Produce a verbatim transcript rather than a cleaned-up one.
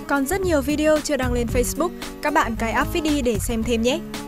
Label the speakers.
Speaker 1: Còn rất nhiều video chưa đăng lên Facebook, các bạn cài app Feedy để xem thêm nhé!